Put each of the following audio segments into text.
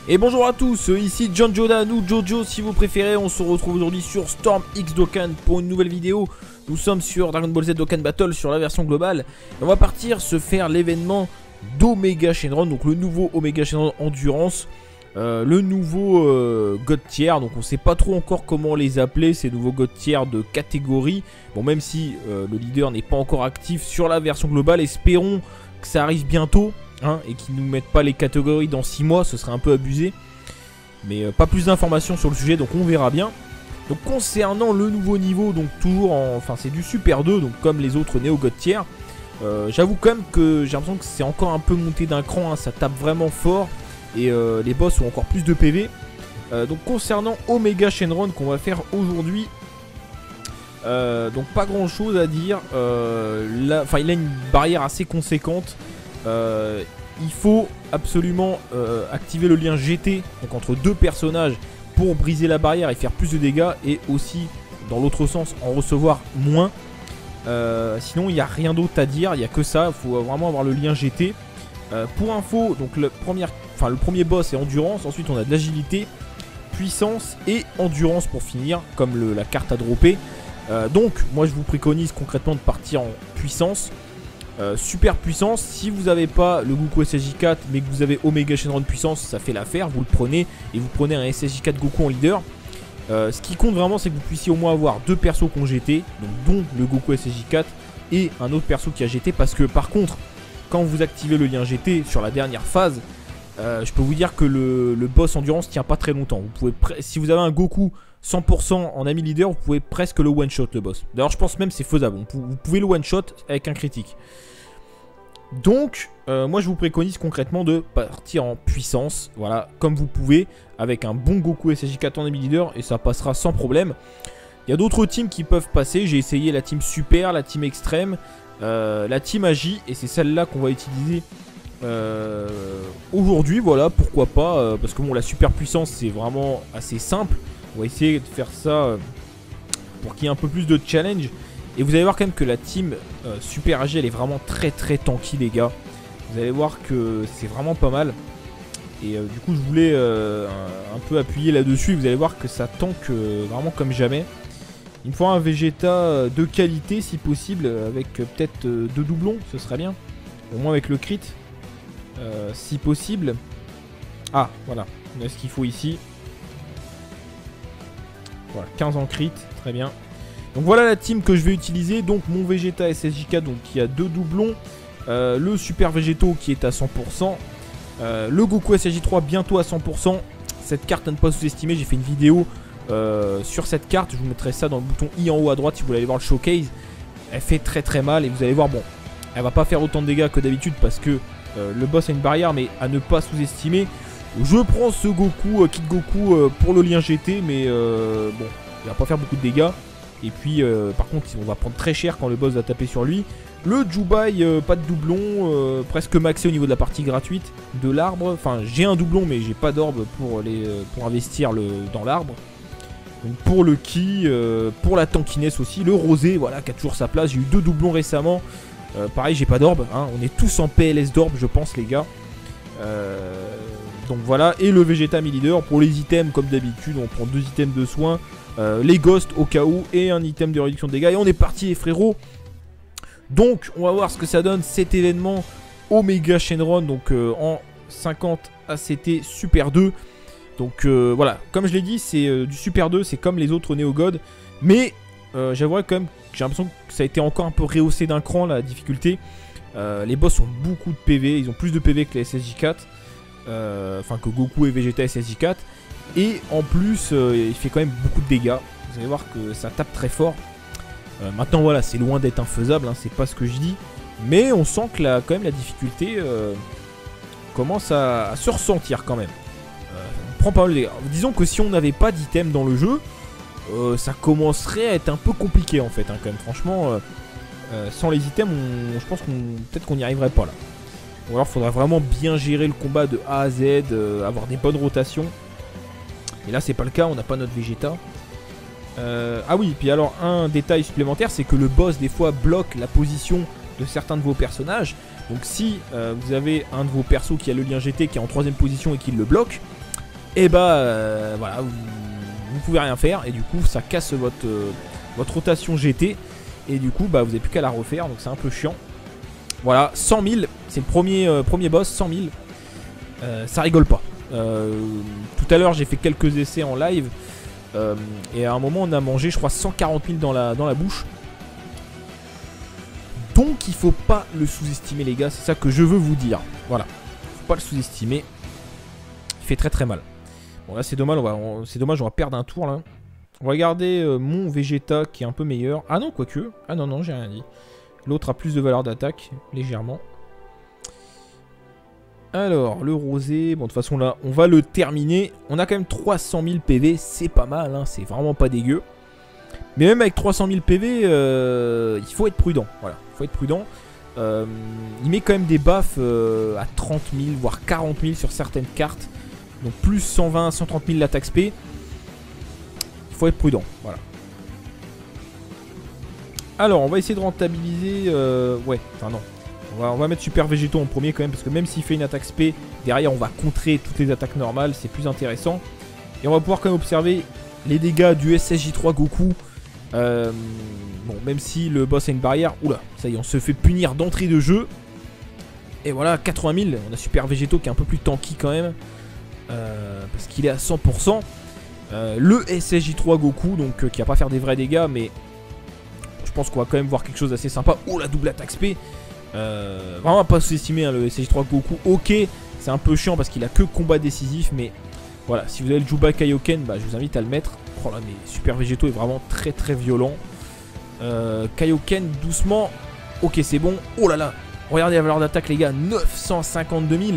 Et bonjour à tous, ici John Jodan ou Jojo si vous préférez. On se retrouve aujourd'hui sur Storm X Dokkan pour une nouvelle vidéo. Nous sommes sur Dragon Ball Z Dokkan Battle sur la version globale. Et on va partir se faire l'événement d'Omega Shenron, donc le nouveau Omega Shenron Endurance. Le nouveau God Tier, donc on sait pas trop encore comment les appeler, ces nouveaux God Tier de catégorie. Bon, même si le leader n'est pas encore actif sur la version globale, espérons que ça arrive bientôt. Et qu'ils ne nous mettent pas les catégories dans 6 mois, ce serait un peu abusé. Mais pas plus d'informations sur le sujet, donc on verra bien. Donc concernant le nouveau niveau, donc toujours en... Enfin c'est du Super 2, donc comme les autres Neo God Tier. J'avoue quand même que j'ai l'impression que c'est encore un peu monté d'un cran, ça tape vraiment fort. Et les boss ont encore plus de PV. Donc concernant Omega Shenron qu'on va faire aujourd'hui. Donc pas grand chose à dire. Enfin il a une barrière assez conséquente. Il faut absolument activer le lien GT donc entre deux personnages pour briser la barrière et faire plus de dégâts, et aussi dans l'autre sens en recevoir moins. Sinon il n'y a rien d'autre à dire, il n'y a que ça, il faut vraiment avoir le lien GT. Pour info, donc le premier boss est endurance, ensuite on a de l'agilité, puissance et endurance pour finir, comme la carte à dropper. Donc moi je vous préconise concrètement de partir en puissance. Super puissance, si vous n'avez pas le Goku SSJ4 mais que vous avez Omega Shenron puissance, ça fait l'affaire, vous le prenez et vous prenez un SSJ4 Goku en leader. Ce qui compte vraiment, c'est que vous puissiez au moins avoir deux persos qui ont GT, donc dont le Goku SSJ4 et un autre perso qui a GT, parce que par contre quand vous activez le lien GT sur la dernière phase, je peux vous dire que le boss endurance tient pas très longtemps. Vous pouvez si vous avez un Goku 100% en ami leader, vous pouvez presque le one shot le boss. D'ailleurs je pense même c'est faisable, vous pouvez le one shot avec un critique. Donc moi je vous préconise concrètement de partir en puissance, voilà, comme vous pouvez, avec un bon Goku SSJ4 en ami leader, et ça passera sans problème. Il y a d'autres teams qui peuvent passer, j'ai essayé la team Super, la team Extrême, la team Agi, et c'est celle-là qu'on va utiliser aujourd'hui, voilà, pourquoi pas, parce que bon, la super puissance c'est vraiment assez simple. On va essayer de faire ça pour qu'il y ait un peu plus de challenge. Et vous allez voir quand même que la team Super AG elle est vraiment très tanky les gars. Vous allez voir que c'est vraiment pas mal. Et du coup je voulais un peu appuyer là-dessus. Vous allez voir que ça tank vraiment comme jamais. Il me faut un Vegeta de qualité si possible, avec peut-être 2 doublons, ce serait bien. Au moins avec le crit, si possible. Ah voilà, on a ce qu'il faut ici. Voilà, 15 en crit, très bien. Donc voilà la team que je vais utiliser. Donc mon Vegeta SSJ4 donc, qui a 2 doublons. Le Super Végéto qui est à 100%. Le Goku SSJ3 bientôt à 100%. Cette carte à ne pas sous-estimer. J'ai fait une vidéo sur cette carte. Je vous mettrai ça dans le bouton I en haut à droite si vous voulez aller voir le showcase. Elle fait très mal. Et vous allez voir, bon, elle va pas faire autant de dégâts que d'habitude parce que le boss a une barrière, mais à ne pas sous-estimer. Je prends ce Goku, Kid Goku pour le lien GT, mais bon, il va pas faire beaucoup de dégâts. Et puis par contre on va prendre très cher quand le boss va taper sur lui. Le Jubai, pas de doublon, presque maxé au niveau de la partie gratuite de l'arbre. Enfin j'ai un doublon mais j'ai pas d'orbe pour investir dans l'arbre. Donc pour le Ki, pour la tankiness aussi, le Rosé, voilà, qui a toujours sa place. J'ai eu 2 doublons récemment. Pareil j'ai pas d'orbe, hein. On est tous en PLS d'orbe je pense les gars. Donc voilà, et le Vegeta mi-leader. Pour les items comme d'habitude on prend 2 items de soins, les ghosts au cas où, et un item de réduction de dégâts. Et on est parti les frérots. Donc on va voir ce que ça donne cet événement Omega Shenron, donc en 50 ACT Super 2. Donc voilà, comme je l'ai dit c'est du Super 2, c'est comme les autres Neo God. Mais j'avouerais quand même que j'ai l'impression que ça a été encore un peu rehaussé d'un cran la difficulté. Les boss ont beaucoup de PV, ils ont plus de PV que les SSJ4. Enfin que Goku et Vegeta SSJ4. Et en plus il fait quand même beaucoup de dégâts. Vous allez voir que ça tape très fort. Maintenant voilà, c'est loin d'être infaisable, hein, c'est pas ce que je dis. Mais on sent que quand même la difficulté commence à se ressentir quand même. On prend pas mal de dégâts. Disons que si on n'avait pas d'item dans le jeu, ça commencerait à être un peu compliqué en fait, hein, quand même. Franchement sans les items je pense peut-être qu'on n'y arriverait pas là. Ou alors il faudra vraiment bien gérer le combat de A à Z, avoir des bonnes rotations. Et là c'est pas le cas, on n'a pas notre Vegeta. Ah oui, puis alors un détail supplémentaire, c'est que le boss des fois bloque la position de certains de vos personnages. Donc si vous avez un de vos persos qui a le lien GT qui est en 3ème position et qui le bloque, et bah voilà, vous pouvez rien faire. Et du coup ça casse votre rotation GT. Et du coup bah vous n'avez plus qu'à la refaire. Donc c'est un peu chiant. Voilà, 100 000, c'est le premier boss, 100 000. Ça rigole pas. Tout à l'heure j'ai fait quelques essais en live. Et à un moment on a mangé je crois 140 000 dans la bouche. Donc il faut pas le sous-estimer les gars, c'est ça que je veux vous dire. Voilà, faut pas le sous-estimer. Il fait très très mal. Bon là c'est dommage, on va perdre un tour là. On va regarder mon Vegeta qui est un peu meilleur. Ah non, quoique. Ah non, j'ai rien dit. L'autre a plus de valeur d'attaque, légèrement. Alors, le rosé, bon de toute façon là, on va le terminer. On a quand même 300 000 PV, c'est pas mal, hein, c'est vraiment pas dégueu. Mais même avec 300 000 PV, il faut être prudent. Voilà, il faut être prudent. Il met quand même des buffs à 30 000, voire 40 000 sur certaines cartes. Donc plus 120, 130 000 l'attaque SP. Il faut être prudent, voilà. Alors, on va essayer de rentabiliser... ouais, enfin non. On va mettre Super Végéto en premier quand même, parce que même s'il fait une attaque SP, derrière on va contrer toutes les attaques normales, c'est plus intéressant. Et on va pouvoir quand même observer les dégâts du SSJ3 Goku. Bon, même si le boss a une barrière, oula, ça y est, on se fait punir d'entrée de jeu. Et voilà, 80 000, on a Super Végéto qui est un peu plus tanky quand même, parce qu'il est à 100%. Le SSJ3 Goku, donc qui va pas faire des vrais dégâts, mais je pense qu'on va quand même voir quelque chose d'assez sympa. Oh, la double attaque SP. Vraiment pas sous-estimer hein, le SSJ3 Goku. Ok, c'est un peu chiant parce qu'il a que combat décisif, mais voilà, si vous avez le Juba Kaioken, bah, je vous invite à le mettre. Oh là, mais Super Végéto est vraiment très très violent. Kaioken, doucement. Ok, c'est bon. Oh là là, regardez la valeur d'attaque, les gars, 952 000.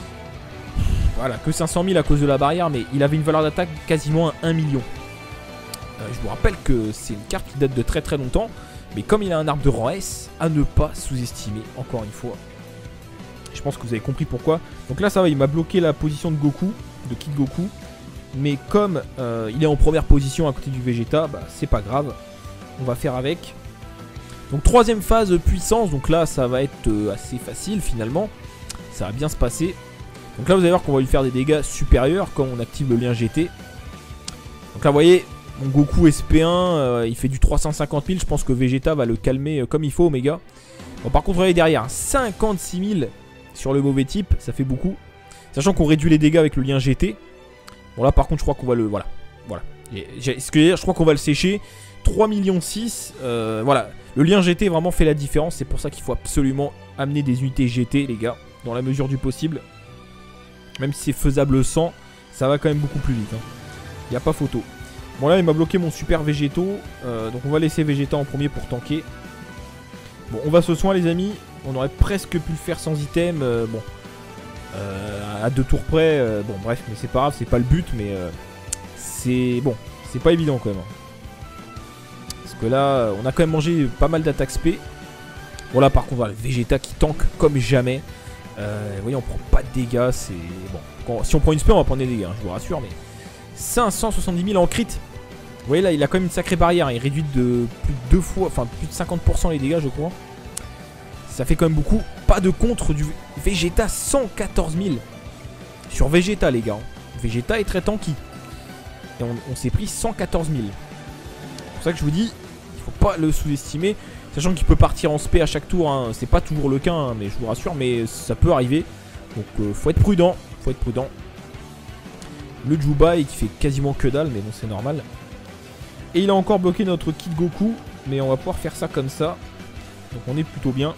Voilà, que 500 000 à cause de la barrière, mais il avait une valeur d'attaque quasiment à 1 million. Je vous rappelle que c'est une carte qui date de très très longtemps. Mais comme il a un arbre de rang S, à ne pas sous-estimer, encore une fois. Je pense que vous avez compris pourquoi. Donc là, ça va, il m'a bloqué la position de Goku, de Kid Goku. Mais comme il est en première position à côté du Vegeta, bah, c'est pas grave. On va faire avec. Donc troisième phase puissance. Donc là, ça va être assez facile finalement. Ça va bien se passer. Donc là, vous allez voir qu'on va lui faire des dégâts supérieurs quand on active le lien GT. Donc là, vous voyez... Mon Goku SP1, il fait du 350 000. Je pense que Vegeta va le calmer comme il faut, Omega. Bon, par contre, regardez derrière, 56 000 sur le mauvais type, ça fait beaucoup. Sachant qu'on réduit les dégâts avec le lien GT. Bon, là, par contre, je crois qu'on va le... Voilà. Je crois qu'on va le sécher. 3,6 millions. Voilà. Le lien GT vraiment fait la différence. C'est pour ça qu'il faut absolument amener des unités GT, les gars. Dans la mesure du possible. Même si c'est faisable sans, ça va quand même beaucoup plus vite. Il n'y a pas photo. Bon là il m'a bloqué mon Super Végéto, donc on va laisser Vegeta en premier pour tanker. Bon on va se soin les amis, on aurait presque pu le faire sans item, bon à 2 tours près, bon bref mais c'est pas grave, c'est pas le but mais c'est bon, c'est pas évident quand même. Parce que là on a quand même mangé pas mal d'attaques SP. Bon là par contre voilà, Vegeta qui tank comme jamais. Vous voyez on prend pas de dégâts, c'est bon. Si on prend une SP on va prendre des dégâts, hein, je vous rassure mais... 570 000 en crit. Vous voyez là il a quand même une sacrée barrière. Il réduit de plus de 2 fois, enfin plus de 50% les dégâts je crois. Ça fait quand même beaucoup. Pas de contre du Vegeta, 114 000. Sur Vegeta les gars. Vegeta est très tanky. Et on s'est pris 114 000. C'est pour ça que je vous dis, il faut pas le sous-estimer. Sachant qu'il peut partir en spé à chaque tour. Hein. C'est pas toujours le cas hein, mais je vous rassure. Mais ça peut arriver. Donc faut être prudent. Faut être prudent. Le Jubai qui fait quasiment que dalle, mais bon c'est normal. Et il a encore bloqué notre Kid Goku, mais on va pouvoir faire ça comme ça. Donc on est plutôt bien.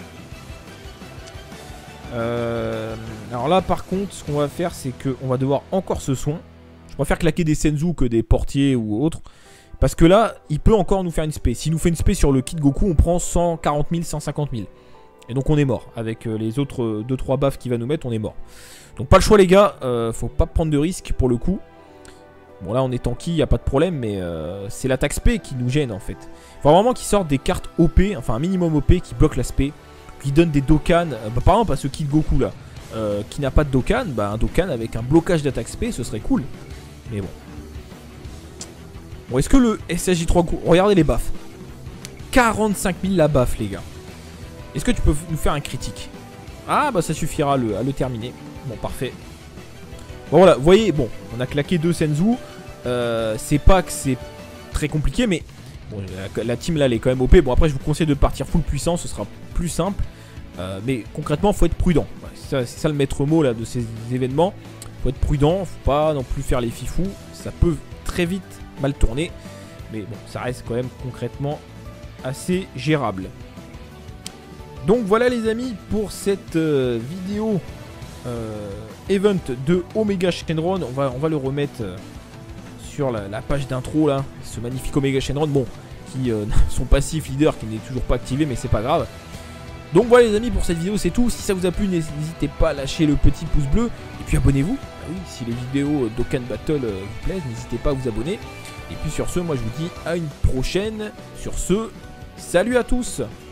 Alors là par contre ce qu'on va faire c'est qu'on va devoir encore se soin. Je préfère claquer des Senzu que des portiers ou autres. Parce que là il peut encore nous faire une spé. S'il nous fait une spé sur le Kid Goku on prend 140 000, 150 000. Et donc on est mort. Avec les autres 2-3 baffes qu'il va nous mettre on est mort. Donc pas le choix les gars, faut pas prendre de risques pour le coup. Bon là on est tanky, y a pas de problème, mais c'est l'attaque SP qui nous gêne en fait. Faut vraiment qu'ils sortent des cartes OP, enfin un minimum OP qui bloquent la SP, qui donnent des Dokkan. Par exemple à ce Kid Goku là, qui n'a pas de Dokkan, bah un Dokkan avec un blocage d'attaque SP ce serait cool. Mais bon. Bon est-ce que le SSJ3 Goku, regardez les baffes. 45 000 la baffe les gars. Est-ce que tu peux nous faire un critique? Ah bah ça suffira à le terminer. Bon parfait. Bon voilà, vous voyez, bon, on a claqué 2 Senzu. C'est pas que c'est très compliqué, mais bon, la team là elle est quand même OP. Bon après je vous conseille de partir full puissance, ce sera plus simple. Mais concrètement faut être prudent. C'est ça le maître mot là de ces événements. Faut être prudent, faut pas non plus faire les fifous. Ça peut très vite mal tourner. Mais bon, ça reste quand même concrètement assez gérable. Donc voilà les amis pour cette vidéo event de Omega Shenron. On va le remettre sur la page d'intro là. Ce magnifique Omega Shenron. Bon, qui son passif leader qui n'est toujours pas activé, mais c'est pas grave. Donc voilà les amis pour cette vidéo c'est tout. Si ça vous a plu n'hésitez pas à lâcher le petit pouce bleu. Et puis abonnez-vous. Ah oui, si les vidéos Dokkan Battle vous plaisent, n'hésitez pas à vous abonner. Et puis sur ce, moi je vous dis à une prochaine. Sur ce, salut à tous.